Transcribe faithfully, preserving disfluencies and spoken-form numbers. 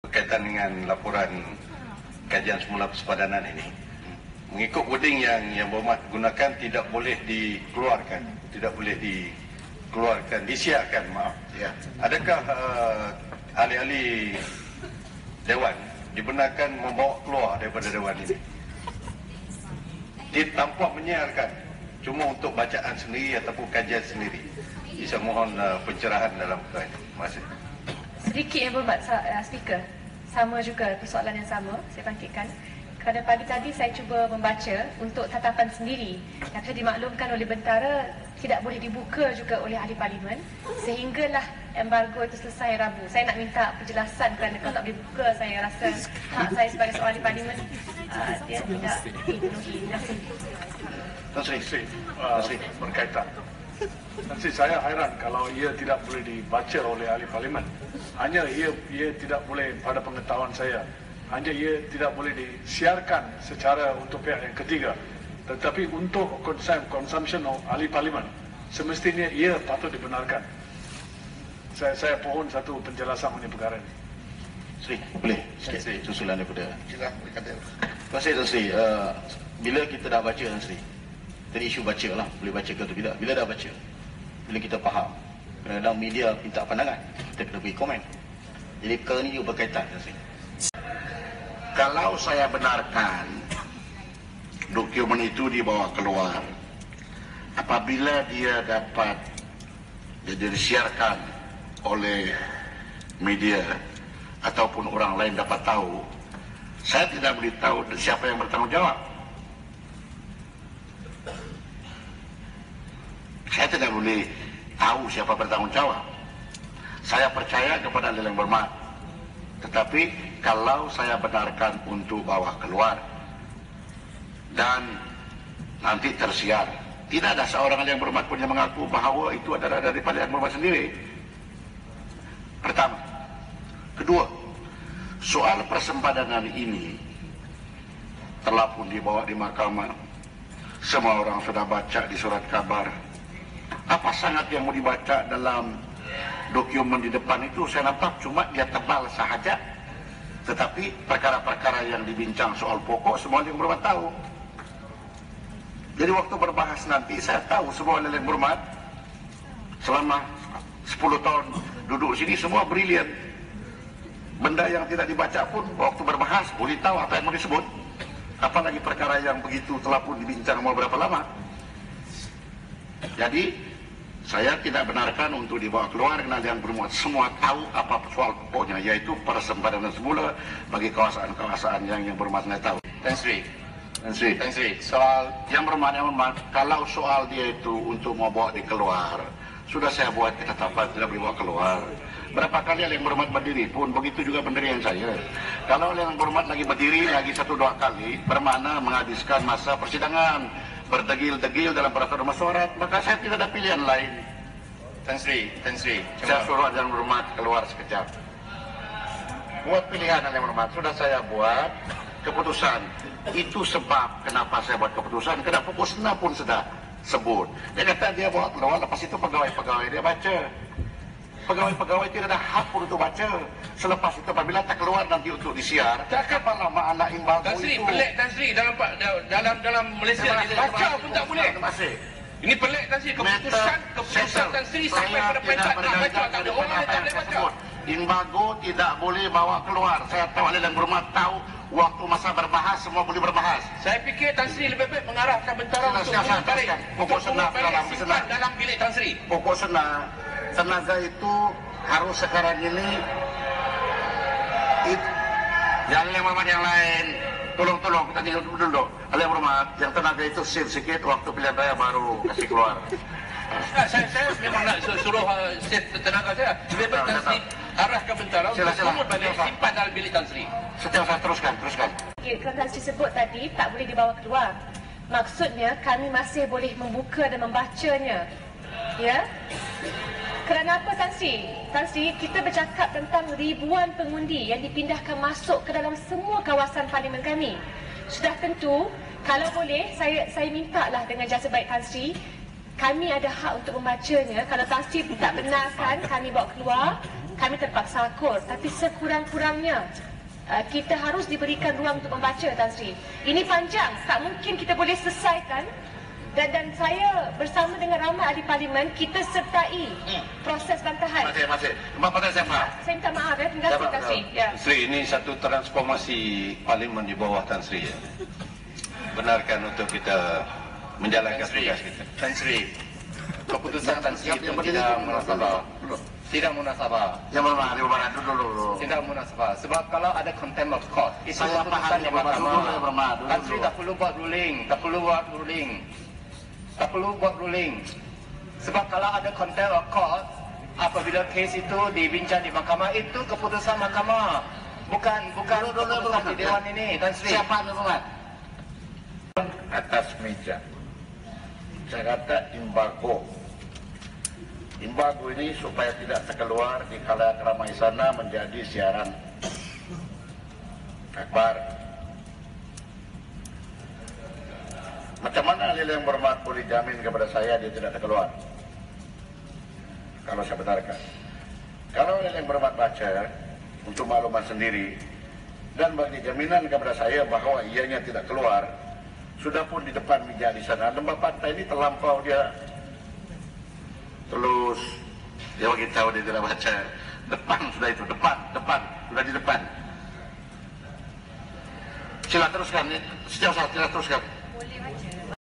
Berkaitan dengan laporan kajian semula persepadanan ini, mengikut wording yang yang berhormat gunakan, tidak boleh dikeluarkan, tidak boleh dikeluarkan, disiarkan, maaf. Ya. Adakah uh, ahli-ahli Dewan dibenarkan membawa keluar daripada Dewan ini? Dia tanpa menyiarkan, cuma untuk bacaan sendiri ataupun kajian sendiri. Bisa mohon uh, pencerahan dalam perkara ini. Terima kasih. Sedikit yang berhormat uh, speaker, sama juga persoalan yang sama saya bangkitkan. Kerana pagi tadi saya cuba membaca untuk tatapan sendiri yang telah dimaklumkan oleh Bentara tidak boleh dibuka juga oleh ahli parlimen sehinggalah embargo itu selesai Rabu. Saya nak minta penjelasan kerana kalau tak boleh buka, saya rasa hak saya sebagai seorang ahli parlimen uh, dia tidak dipenuhi. Terima kasih. Tan Sri, uh, berkaitan. Tan Sri, saya hairan kalau ia tidak boleh dibaca oleh ahli parlimen. Hanya ia ia tidak boleh, pada pengetahuan saya, hanya ia tidak boleh disiarkan secara untuk pihak yang ketiga. Tetapi untuk consumption of ahli parlimen, semestinya ia patut dibenarkan. Saya saya pohon satu penjelasan mengenai perkara ini. Sri, boleh sikit susulan daripada. Silakan berkata. Terima kasih Tan Sri. Uh, bila kita dah baca Tan Sri, tadi isu baca lah, boleh baca ke atau tidak. Bila dah baca, bila kita faham, kadang-kadang media minta pandangan, kita kena beri komen. Jadi perkara ini juga berkaitan Tan Sri. Kalau saya benarkan dokumen itu dibawa keluar, apabila dia dapat jadi disiarkan oleh media ataupun orang lain dapat tahu, saya tidak boleh tahu siapa yang bertanggung jawab. Saya tidak boleh tahu siapa bertanggung jawab. Saya percaya kepada yang berhormat. Tetapi kalau saya benarkan untuk bawa keluar dan nanti tersiar, tidak ada seorang yang berhormat pun yang mengaku bahawa itu adalah daripada yang berhormat sendiri. Pertama. Kedua, soal persempadanan ini telah pun dibawa di mahkamah. Semua orang sudah baca di surat kabar. Apa sangat yang mau dibaca dalam dokumen di depan itu, saya nampak cuma dia tebal sahaja. Tetapi perkara-perkara yang dibincang soal pokok semua yang berhormat tahu. Jadi waktu berbahas nanti saya tahu semua yang berhormat selama sepuluh tahun duduk sini semua brilian. Benda yang tidak dibaca pun waktu berbahas boleh tahu apa yang mau disebut. Apalagi perkara yang begitu telah pun dibincang mau berapa lama. Jadi saya tidak benarkan untuk dibawa keluar kerana yang bermuat semua tahu apa soal pokoknya, yaitu persempadanan semula bagi kawasan-kawasan yang yang bermakna tahu. Tan Sri, Tan Sri, Tan Sri, soal yang bermakna bermakna kalau soal dia itu untuk mau bawa di keluar, sudah saya buat ketetapan tidak boleh bawa keluar. Berapa kali yang berhormat berdiri pun begitu juga pendirian saya. Kalau yang berhormat lagi berdiri lagi satu dua kali, bermakna menghabiskan masa persidangan, berdegil-degil dalam peraturan mesyuarat, maka saya tidak ada pilihan lain. Tan Sri, Tan Sri, saya suruh yang berhormat keluar sekejap. Buat pilihan yang berhormat, sudah saya buat keputusan. Itu sebab kenapa saya buat keputusan, kerana pukul enam pun sudah sebut. Dia kata dia bawa keluar, lepas itu pegawai-pegawai dia baca. Pegawai-pegawai tidak ada hak pun untuk baca. Selepas itu apabila tak keluar nanti untuk disiar, berapa lama anak imbago Tan Sri, itu? pelik Tan Sri, dalam dalam dalam Malaysia ni baca pun tak boleh. Ini pelik Tan Sri, keputusan keputusan Tan Sri sampai pada peringkat tak baca, tak ada orang yang tak boleh baca. Imbago tidak boleh bawa keluar. Saya tahu ada yang berhormat tahu waktu masa berbahas semua boleh berbahas. Saya fikir Tan Sri lebih baik mengarahkan Bentara untuk silakan, balik pokok senar dalam simpan dalam bilik Tan Sri. Pokok senar tenaga itu harus sekarang ini it, yang yang berhormat yang lain tolong-tolong kita tinggal dulu dulu. Yang berhormat yang tenaga itu save sikit waktu pilihan raya baru kasih keluar. Nah, saya, saya memang nak suruh uh, save tenaga saya. Lebih baik Tan Sri arahkan Bentara untuk semua balik simpan dalam bilik Tan Sri. Setiap saya teruskan, teruskan. Okay, kalau Tan Sri sebut tadi tak boleh dibawa keluar. Maksudnya kami masih boleh membuka dan membacanya. Ya? Kerana apa Tan Sri? Tan Sri, kita bercakap tentang ribuan pengundi yang dipindahkan masuk ke dalam semua kawasan parlimen kami. Sudah tentu, kalau boleh, saya saya mintalah dengan jasa baik Tan Sri, kami ada hak untuk membacanya. Kalau Tan Sri tak benarkan kami bawa keluar, kami terpaksa akur, tapi sekurang-kurangnya uh, kita harus diberikan ruang untuk membaca, Tan Sri. Ini panjang, tak mungkin kita boleh selesaikan. Dan, dan saya bersama dengan ramai ahli parlimen, kita sertai hmm. proses bantahan. Masih, masih. Bapak siapa? Saya minta maaf ya, terima kasih Tan Sri. Ya. Sri, ini satu transformasi parlimen di bawah Tan Sri ya. Benarkan untuk kita menjalankan tugas kita. Tan Sri, keputusan Tan Sri itu tidak munasabah. Tidak munasabah. Yang mana? Di mana dulu dulu. Tidak munasabah. Sebab kalau ada contempt of court, itu Saya keputusan di mahkamah. Dulu, Tan Sri tak perlu buat ruling, tak perlu buat ruling. Tak perlu buat ruling. Sebab kalau ada contempt of court, apabila kes itu dibincang di mahkamah, itu keputusan mahkamah. Bukan bukan Dulu, dulu, keputusan dulu. di Dewan ini, Tan Sri. Siapa dulu? Atas meja. Saya kata embargo. Embargo ini supaya tidak terkeluar di khalayak ramai sana menjadi siaran akbar. Macam mana ahli yang berhormat boleh jamin kepada saya dia tidak terkeluar? Kalau saya benarkan. Kalau ahli yang berhormat baca untuk maklumat sendiri dan bagi jaminan kepada saya bahawa ianya tidak keluar, sudah pun di depan meja di sana, lembah pantai ini terlampau dia Terus dia bagi tahu dia tidak baca. Depan sudah itu, depan, depan, sudah di depan. Sila teruskan, setiap saat sila teruskan.